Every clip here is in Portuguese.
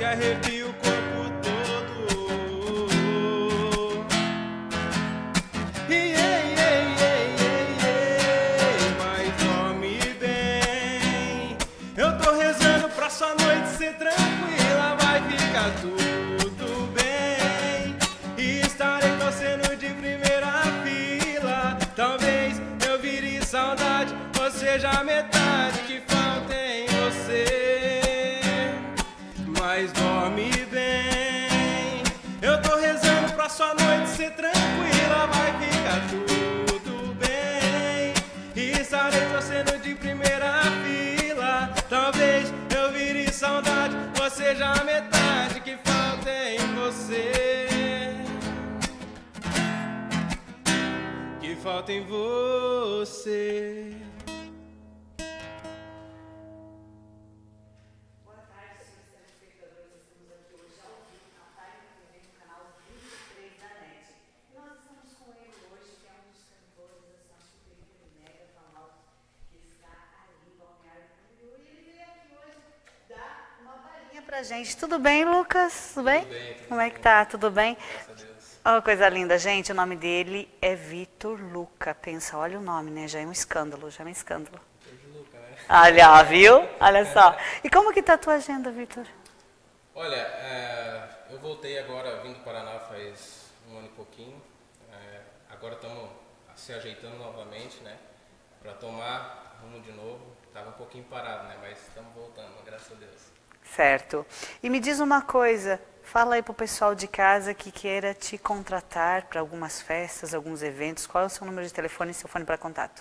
arrepia o corpo todo. Mas dorme bem. Eu tô rezando pra sua noite ser tranquila. Vai ficar tudo bem. E estarei torcendo de primeira fila. Talvez eu vire saudade, ou seja a metade que falta em você. Mas dorme bem. Eu tô rezando pra sua noite ser tranquila. Vai ficar tudo bem. E estarei torcendo de primeira fila. Talvez eu vire saudade, ou seja a metade que falta em você. Que falta em você. Boa tarde, senhores telespectadores. Estamos aqui hoje ao vivo na página TV no canal 23 da NET. E nós estamos com ele hoje, que é um dos cantores dessa super hiper mega famosos que está ali em Balneário Camboriú. E ele veio aqui hoje dar uma palhinha pra gente. Tudo bem, Lucas? Tudo bem? Tudo bem, tudo Como é que tá? Tudo bem? Graças a Deus. Oh, coisa linda, gente. O nome dele é Vitor Luca. Pensa, olha o nome, né? Já é um escândalo, já é um escândalo. Luca, né? Olha, ó, viu? Olha só. E como que tá a tua agenda, Vitor? Olha, eu voltei agora, vim do Paraná faz um ano e pouquinho. Agora estamos se ajeitando novamente, né? Para tomar rumo de novo. Estava um pouquinho parado, né? Mas estamos voltando, graças a Deus. Certo. E me diz uma coisa, fala aí pro pessoal de casa que queira te contratar para algumas festas, alguns eventos. Qual é o seu número de telefone e seu fone para contato?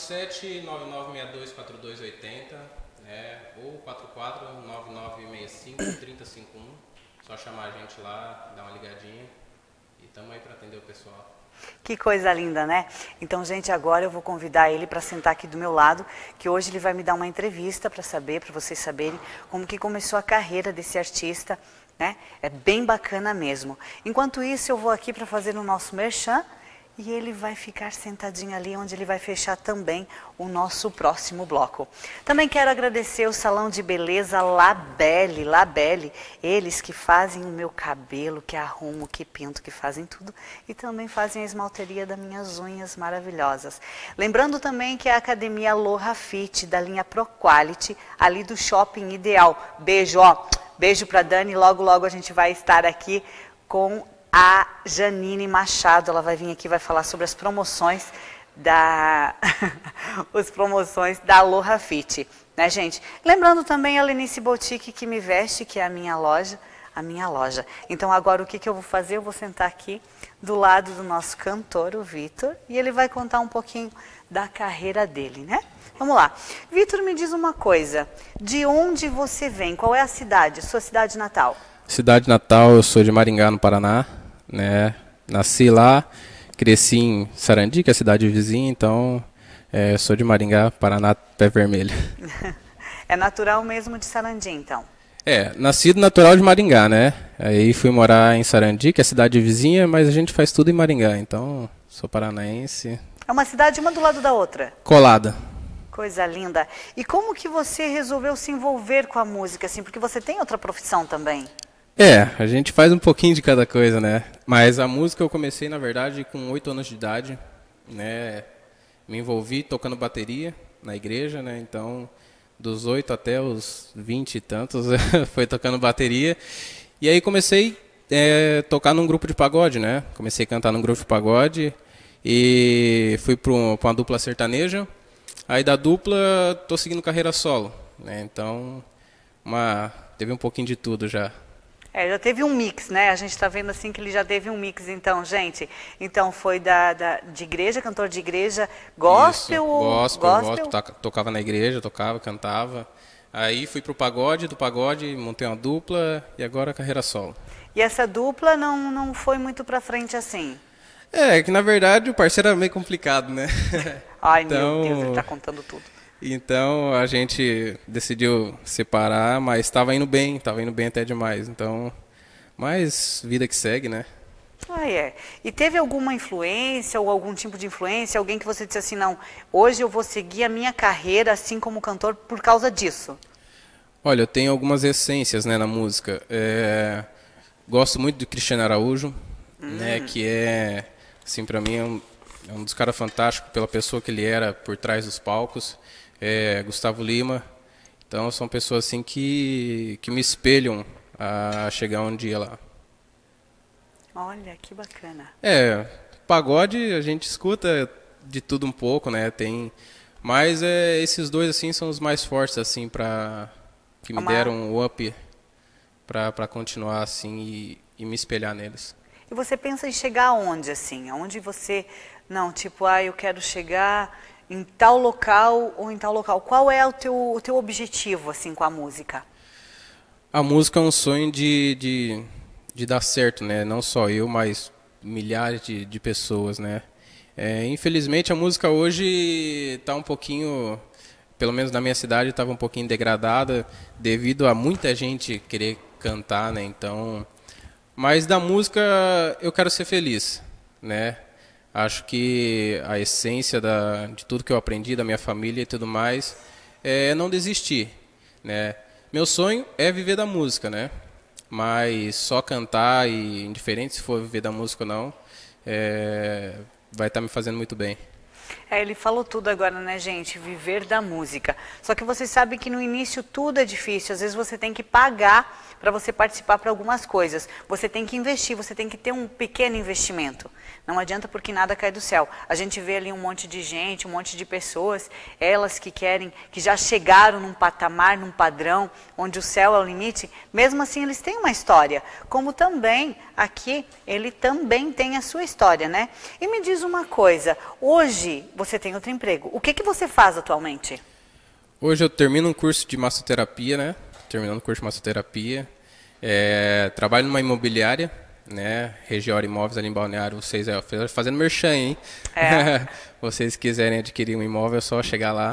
47-9962-4280, né? Ou 44-9965-3051. Só chamar a gente lá, dar uma ligadinha e estamos aí para atender o pessoal. Que coisa linda, né? Então, gente, agora eu vou convidar ele para sentar aqui do meu lado, que hoje ele vai me dar uma entrevista para saber, para vocês saberem como que começou a carreira desse artista, né? É bem bacana mesmo. Enquanto isso, eu vou aqui para fazer o nosso merchan e ele vai ficar sentadinho ali, onde ele vai fechar também o nosso próximo bloco. Também quero agradecer o Salão de Beleza Labelle, eles que fazem o meu cabelo, que arrumo, que pinto, que fazem tudo, e também fazem a esmalteria das minhas unhas maravilhosas. Lembrando também que é a Academia Aloha Fit, da linha Pro Quality, ali do Shopping Ideal. Beijo, ó, beijo pra Dani, logo logo a gente vai estar aqui com a Janine Machado. Ela vai vir aqui e vai falar sobre as promoções da Aloha Fit, né, gente? Lembrando também a Lenice Boutique que me veste, que é a minha loja. Então agora o que eu vou fazer? Eu vou sentar aqui do lado do nosso cantor, o Vitor, e ele vai contar um pouquinho da carreira dele, né? Vamos lá. Vitor, me diz uma coisa, de onde você vem? Qual é a cidade, sua cidade natal? Cidade natal, eu sou de Maringá, no Paraná, né? Nasci lá, cresci em Sarandi, que é a cidade vizinha, então sou de Maringá, Paraná, pé vermelho. É natural mesmo de Sarandi, então? Nascido natural de Maringá, né? Aí fui morar em Sarandi, que é a cidade vizinha, mas a gente faz tudo em Maringá, então sou paranaense. É uma cidade uma do lado da outra? Colada. Coisa linda. E como que você resolveu se envolver com a música, assim? Porque você tem outra profissão também. A gente faz um pouquinho de cada coisa, né? Mas a música eu comecei, na verdade, com 8 anos de idade, né? Me envolvi tocando bateria na igreja, né? Então, dos 8 até os 20 e tantos, foi tocando bateria. E aí comecei a tocar num grupo de pagode, né? Comecei a cantar num grupo de pagode e fui para uma dupla sertaneja. Aí da dupla, tô seguindo carreira solo, né? Então, teve um pouquinho de tudo já. Já teve um mix, né? A gente está vendo assim que ele já teve um mix, então, gente. Então foi de igreja, cantor de igreja, gospel? Isso, gospel, tocava na igreja, cantava. Aí fui pro pagode, do pagode montei uma dupla e agora carreira solo. E essa dupla não foi muito pra frente assim? Que na verdade o parceiro era meio complicado, né? Ai, então, meu Deus, ele tá contando tudo. Então a gente decidiu separar, mas estava indo bem até demais. Então, mas vida que segue, né? E teve alguma influência ou algum tipo de influência, alguém que você disse assim, não, hoje eu vou seguir a minha carreira assim como cantor por causa disso? Olha, eu tenho algumas essências, né, na música. Gosto muito do Cristiano Araújo, né, que assim, para mim é um dos caras fantásticos pela pessoa que ele era por trás dos palcos. Gustavo Lima. Então são pessoas assim que me espelham a chegar um dia lá. Olha, que bacana. Pagode a gente escuta de tudo um pouco, né? Mas esses dois assim são os mais fortes assim que me deram um up para continuar assim e me espelhar neles. E você pensa em chegar aonde, assim? Aonde você... Não, tipo, eu quero chegar em tal local ou em tal local. Qual é o teu objetivo, assim, com a música? A música é um sonho de dar certo, né? Não só eu, mas milhares de pessoas, né? Infelizmente, a música hoje está um pouquinho... Pelo menos na minha cidade, estava um pouquinho degradada devido a muita gente querer cantar, né? Então... Mas da música eu quero ser feliz, né? Acho que a essência de tudo que eu aprendi, da minha família e tudo mais, é não desistir, né? Meu sonho é viver da música, né? Mas só cantar e indiferente se for viver da música ou não, vai estar me fazendo muito bem. Ele falou tudo agora, né, gente? Viver da música. Só que você sabe que no início tudo é difícil. Às vezes você tem que pagar para você participar para algumas coisas. Você tem que investir, você tem que ter um pequeno investimento. Não adianta porque nada cai do céu. A gente vê ali um monte de gente, um monte de pessoas, elas que querem, que já chegaram num patamar, num padrão, onde o céu é o limite. Mesmo assim, eles têm uma história. Como também, aqui, ele também tem a sua história, né? E me diz uma coisa, hoje você tem outro emprego. O que você faz atualmente? Hoje eu termino um curso de massoterapia, né? Terminando o curso de massoterapia. Trabalho numa imobiliária, né? Regiora Imóveis ali em Balneário. Vocês fazendo merchan, hein? Vocês quiserem adquirir um imóvel, é só chegar lá.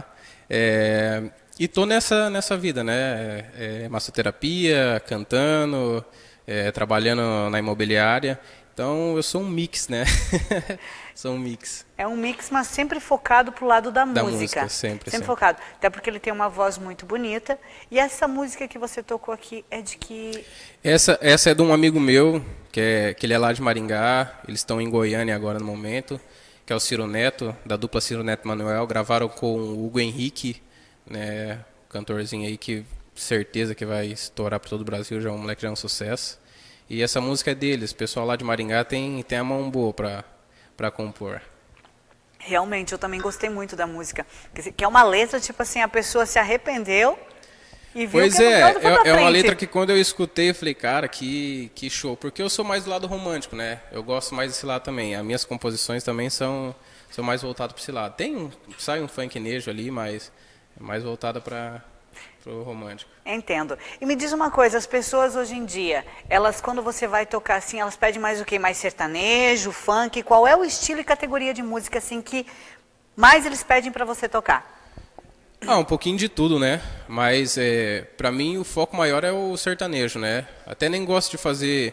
E tô nessa vida, né? Massoterapia, cantando, trabalhando na imobiliária. Então eu sou um mix, né? Sou um mix. É um mix, mas sempre focado pro lado da música. Sempre Focado. Até porque ele tem uma voz muito bonita. E essa música que você tocou aqui é de que... Essa é de um amigo meu, que ele é lá de Maringá. Eles estão em Goiânia agora no momento, que é o Ciro Neto, da dupla Ciro Neto Manuel. Gravaram com o Hugo Henrique, né? Cantorzinho aí que certeza que vai estourar para todo o Brasil. Já, o moleque já é um sucesso. E essa música é deles. O pessoal lá de Maringá tem a mão boa para compor. Realmente, eu também gostei muito da música. Que é uma letra, tipo assim, a pessoa se arrependeu e viu pois que é uma letra que quando eu escutei, eu falei, cara, que show. Porque eu sou mais do lado romântico, né? Eu gosto mais desse lado também. As minhas composições também são mais voltadas para esse lado. Sai um funk nejo ali, mas é mais voltada para o romântico. Entendo. E me diz uma coisa, as pessoas hoje em dia, elas quando você vai tocar assim, elas pedem mais o quê? Mais sertanejo, funk? Qual é o estilo e categoria de música assim que mais eles pedem para você tocar? Um pouquinho de tudo, né? Mas para mim o foco maior é o sertanejo, né? Até nem gosto de fazer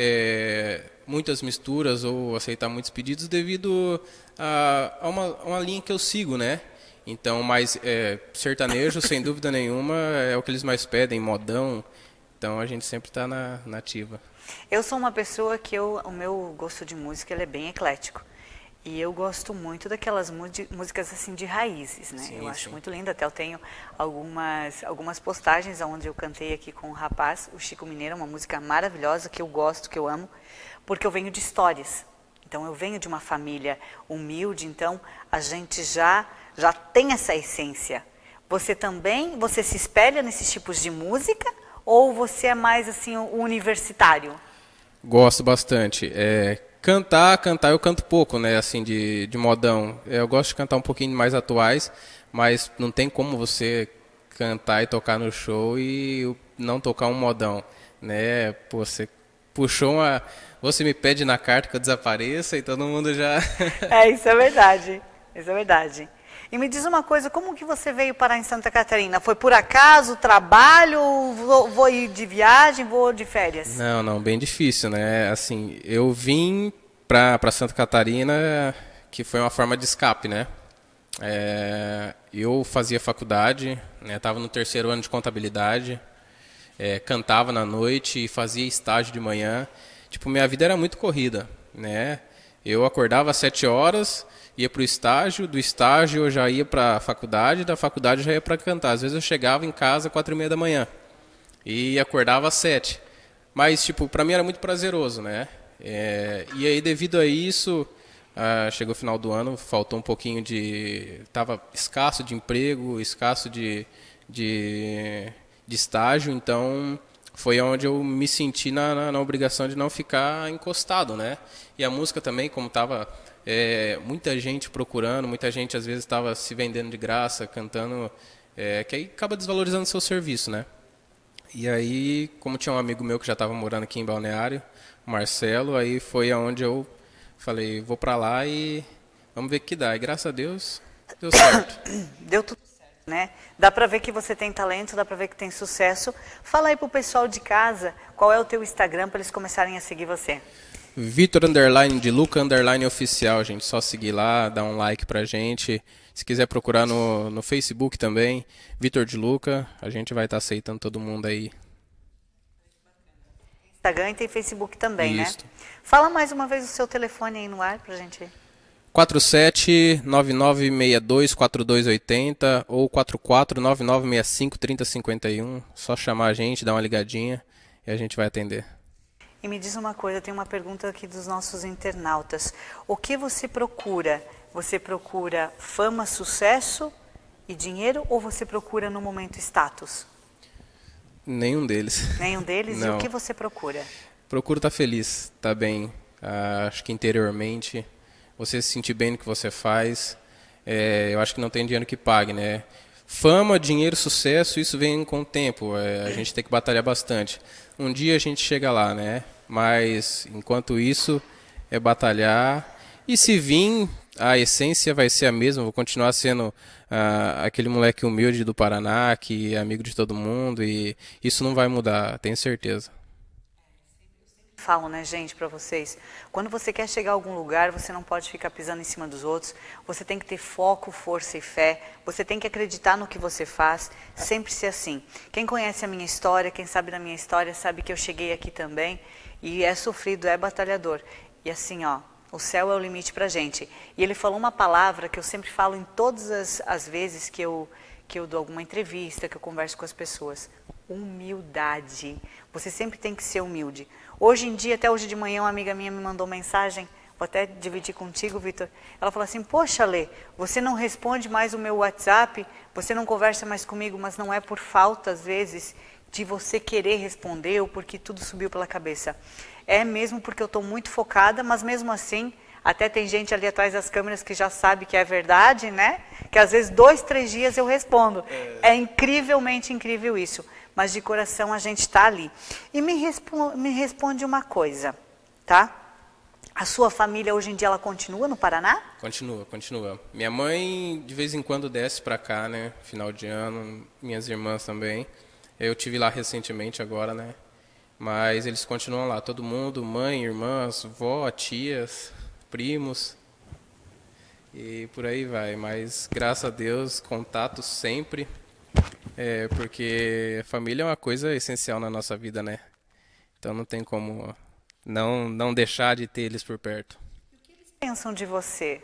muitas misturas ou aceitar muitos pedidos devido a uma linha que eu sigo, né? Então, mas sertanejo, sem dúvida nenhuma, é o que eles mais pedem, modão. Então, a gente sempre está na ativa. Eu sou uma pessoa que o meu gosto de música ele é bem eclético. E eu gosto muito daquelas músicas assim de raízes, né? Sim, eu acho sim. muito lindo. Até eu tenho algumas postagens onde eu cantei aqui com um rapaz, o Chico Mineiro, uma música maravilhosa que eu gosto, que eu amo, porque eu venho de histórias. Então, eu venho de uma família humilde, então a gente já tem essa essência. Você se espelha nesses tipos de música ou você é mais assim universitário? Gosto bastante. Cantar eu canto pouco, né? Assim, de modão. Eu gosto de cantar um pouquinho mais atuais, mas não tem como você cantar e tocar no show e não tocar um modão, né? Pô, você puxou uma... Você me pede na carta que eu desapareça e todo mundo já... Isso é verdade. Isso é verdade. E me diz uma coisa, como que você veio parar em Santa Catarina? Foi por acaso, trabalho, vou ir de viagem, vou de férias? Não, bem difícil, né? Assim, eu vim para Santa Catarina, que foi uma forma de escape, né? Eu fazia faculdade, estava no terceiro ano de contabilidade, cantava na noite e fazia estágio de manhã. Tipo, minha vida era muito corrida, né? Eu acordava às 7 horas, ia para o estágio, do estágio eu já ia para a faculdade, da faculdade eu já ia para cantar. Às vezes eu chegava em casa às 4h30 da manhã e acordava às 7. Mas, tipo, para mim era muito prazeroso, né? E aí, devido a isso, chegou o final do ano, faltou um pouquinho de... Estava escasso de emprego, escasso de estágio, então foi onde eu me senti na obrigação de não ficar encostado, né? E a música também, como estava muita gente procurando, muita gente às vezes estava se vendendo de graça, cantando, que aí acaba desvalorizando o seu serviço, né? E aí, como tinha um amigo meu que já estava morando aqui em Balneário, o Marcelo, aí foi aonde eu falei, vou para lá e vamos ver o que dá. E graças a Deus, deu certo. Deu tudo certo, né? Dá pra ver que você tem talento, dá pra ver que tem sucesso. Fala aí pro pessoal de casa, qual é o teu Instagram para eles começarem a seguir você? Vitor_de Luca_oficial, gente. Só seguir lá, dar um like pra gente. Se quiser procurar no Facebook também, Vitor de Luca, a gente vai estar aceitando todo mundo aí. Instagram e tem Facebook também, Isso. né? Fala mais uma vez o seu telefone aí no ar pra gente. 47-9962-4280 ou 44-9965-3051. Só chamar a gente, dar uma ligadinha e a gente vai atender. E me diz uma coisa, tem uma pergunta aqui dos nossos internautas. O que você procura? Você procura fama, sucesso e dinheiro ou você procura no momento status? Nenhum deles. Nenhum deles? Não. E o que você procura? Procuro estar feliz, estar bem. Acho que interiormente, você se sentir bem no que você faz. Eu acho que não tem dinheiro que pague, né? Fama, dinheiro, sucesso, isso vem com o tempo. A gente tem que batalhar bastante. Um dia a gente chega lá, né? Mas, enquanto isso, é batalhar. E se vir, a essência vai ser a mesma. Vou continuar sendo aquele moleque humilde do Paraná, que é amigo de todo mundo. E isso não vai mudar, tenho certeza. Falo, né, gente, pra vocês. Quando você quer chegar a algum lugar, você não pode ficar pisando em cima dos outros. Você tem que ter foco, força e fé. Você tem que acreditar no que você faz. Sempre ser assim. Quem conhece a minha história, quem sabe da minha história, sabe que eu cheguei aqui também. E é sofrido, é batalhador. E assim, ó, o céu é o limite pra gente. E ele falou uma palavra que eu sempre falo em todas as vezes que eu dou alguma entrevista, que eu converso com as pessoas. Humildade. Você sempre tem que ser humilde. Hoje em dia, até hoje de manhã, uma amiga minha me mandou mensagem, vou até dividir contigo, Vitor. Ela falou assim, poxa, Lê, você não responde mais o meu WhatsApp, você não conversa mais comigo, mas não é por falta, às vezes, de você querer responder ou porque tudo subiu pela cabeça. É mesmo porque eu estou muito focada, mas mesmo assim, até tem gente ali atrás das câmeras que já sabe que é verdade, né? Que às vezes 2, 3 dias eu respondo. É incrivelmente incrível isso. Mas de coração a gente está ali. E me responde uma coisa, tá? A sua família hoje em dia ela continua no Paraná? Continua. Minha mãe de vez em quando desce para cá, né? Final de ano, minhas irmãs também. Eu tive lá recentemente agora, né? Mas eles continuam lá, todo mundo, mãe, irmãs, vó, tias, primos. E por aí vai, mas graças a Deus, contato sempre. Porque a família é uma coisa essencial na nossa vida, né? Então não tem como não deixar de ter eles por perto. O que eles pensam de você?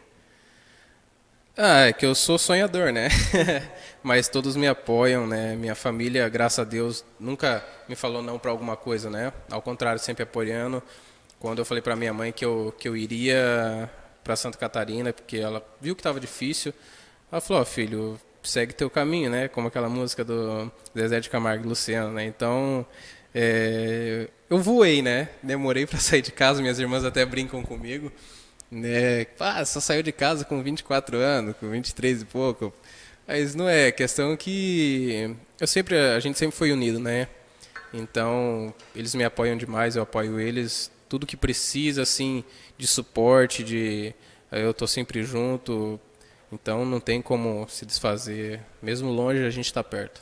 É que eu sou sonhador, né? Mas todos me apoiam, né? Minha família, graças a Deus, nunca me falou não para alguma coisa, né? Ao contrário, sempre apoiando. Quando eu falei para minha mãe que eu iria para Santa Catarina, porque ela viu que estava difícil, ela falou, ó, filho, segue teu caminho, né? Como aquela música do Zezé de Camargo e Luciano, né? Então, eu voei, né? Demorei para sair de casa, minhas irmãs até brincam comigo, né? Só saiu de casa com 24 anos, com 23 e pouco. Mas não é, questão que a gente sempre foi unido, né? Então, eles me apoiam demais, eu apoio eles, tudo que precisa, assim, de suporte, eu tô sempre junto. Então não tem como se desfazer. Mesmo longe, a gente está perto.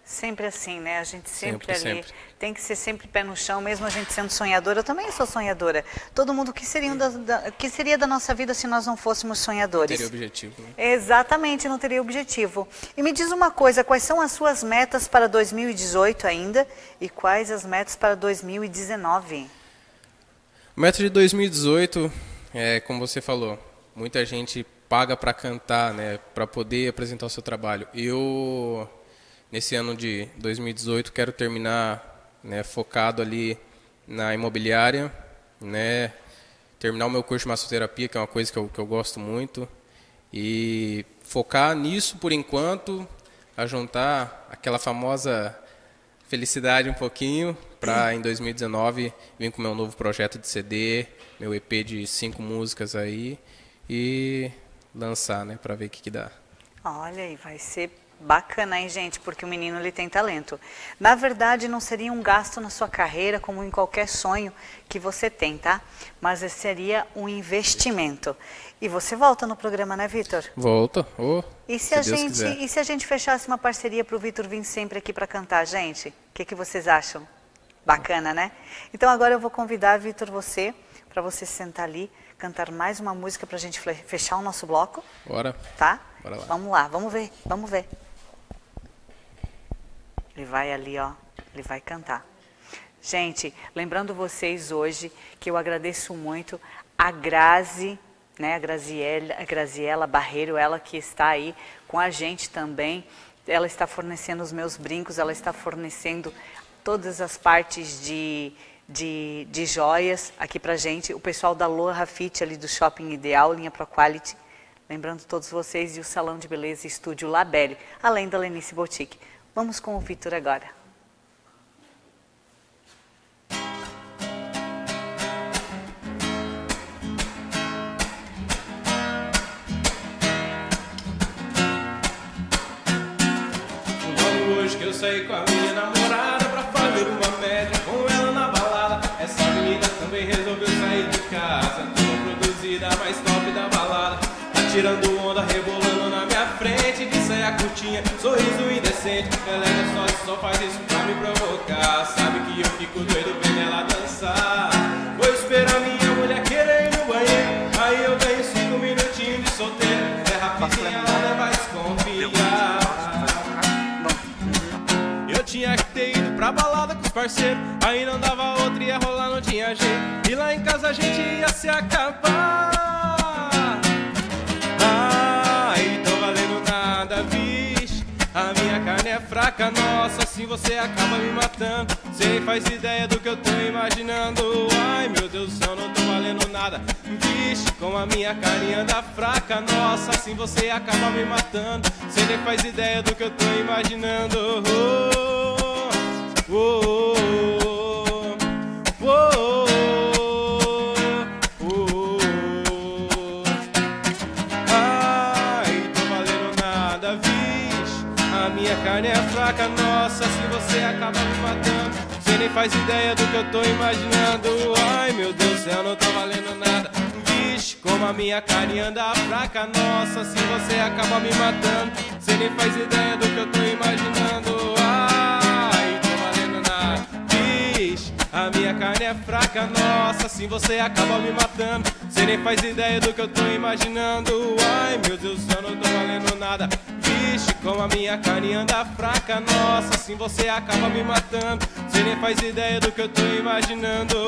Sempre assim, né? A gente sempre, Sempre, ali sempre. tem que ser sempre pé no chão, mesmo a gente sendo sonhadora. Eu também sou sonhadora. Todo mundo, que seria da nossa vida se nós não fôssemos sonhadores? Teria objetivo, né? Exatamente, não teria objetivo. E me diz uma coisa, quais são as suas metas para 2018 ainda e quais as metas para 2019? Meta de 2018, como você falou, muita gente paga para cantar, né, para poder apresentar o seu trabalho. Eu, nesse ano de 2018, quero terminar, né, focado ali na imobiliária, né, terminar o meu curso de massoterapia, que é uma coisa que eu gosto muito, e focar nisso por enquanto, a juntar aquela famosa felicidade um pouquinho, para em 2019 vir com o meu novo projeto de CD, meu EP de 5 músicas aí, e lançar, né, para ver o que dá. Olha, e vai ser bacana, hein, gente? Porque o menino, ele tem talento. Na verdade, não seria um gasto na sua carreira, como em qualquer sonho que você tem, tá? Mas seria um investimento. E você volta no programa, né, Vitor? Volta, E se Deus quiser. E se a gente fechasse uma parceria para o Vitor vir sempre aqui para cantar, gente? O que vocês acham? Bacana, né? Então agora eu vou convidar, Vitor, você, para você sentar ali, cantar mais uma música para a gente fechar o nosso bloco. Bora. Tá? Bora lá. Vamos lá, vamos ver, vamos ver. Ele vai ali, ó, ele vai cantar. Gente, lembrando vocês hoje que eu agradeço muito a Grazi, né, a Graziela Barreiro, ela que está aí com a gente também. Ela está fornecendo os meus brincos, ela está fornecendo todas as partes de joias aqui pra gente. O pessoal da Loha Fit ali do Shopping Ideal, linha Pro Quality. Lembrando todos vocês, e o Salão de Beleza Estúdio Labelle, além da Lenice Boutique. Vamos com o Vitor agora. Logo hoje que eu saí com a minha namorada pra fazer uma média com ela na balada, essa menina também resolveu sair de casa, toda produzida, mais top da balada, tirando onda, rebolando na minha frente, de saia curtinha, sorriso indecente. Ela é só faz isso pra me provocar. Sabe que eu fico doido vendo ela dançar. Vou esperar minha mulher querer ir no banheiro, aí eu ganho 5 minutinhos de solteiro. É rapidinho, ela vai desconfiar. Eu tinha que ter ido pra balada com os parceiros, aí não dava outra, ia rolar, não tinha jeito. E lá em casa a gente ia se acabar. A minha carne é fraca, nossa, assim você acaba me matando. Cê nem faz ideia do que eu tô imaginando. Ai, meu Deus do céu, não tô valendo nada. Vixe, como a minha carne anda fraca, nossa, assim você acaba me matando. Cê nem faz ideia do que eu tô imaginando. Oh, oh, oh, oh, oh. Minha carne é fraca, nossa, assim você acaba me matando. Você nem faz ideia do que eu tô imaginando. Ai, meu Deus do céu, não tô valendo nada. Vixe, como a minha carne anda fraca, nossa, assim você acaba me matando. Você nem faz ideia do que eu tô imaginando. Ai, tô valendo nada. Vixe, a minha carne é fraca, nossa, assim você acaba me matando. Você nem faz ideia do que eu tô imaginando. Ai, meu Deus do céu, não tô valendo nada. Vixe, como a minha carne anda fraca, nossa, assim você acaba me matando. Você nem faz ideia do que eu tô imaginando.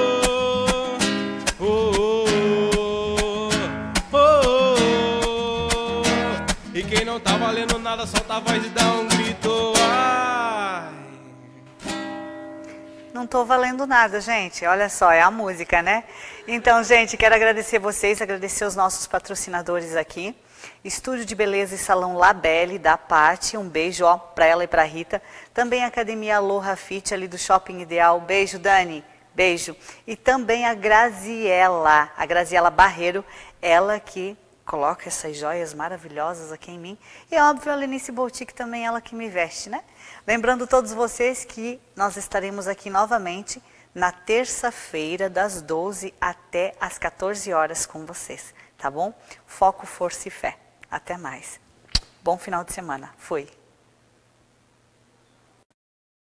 Oh, oh, oh, oh, oh. E quem não tá valendo nada, solta a voz e dá um grito. Ai. Não tô valendo nada, gente. Olha só, é a música, né? Então, gente, quero agradecer vocês, agradecer os nossos patrocinadores aqui. Estúdio de Beleza e Salão Labelle, da Paty, um beijo ó, para ela e para Rita. Também a Academia Loha Fit, ali do Shopping Ideal. Beijo, Dani. Beijo. E também a Graziela Barreiro, ela que coloca essas joias maravilhosas aqui em mim. E óbvio, a Lenice Boutique também, ela que me veste, né? Lembrando todos vocês que nós estaremos aqui novamente na terça-feira, das 12 até as 14 horas com vocês. Tá bom? Foco, força e fé. Até mais. Bom final de semana. Fui.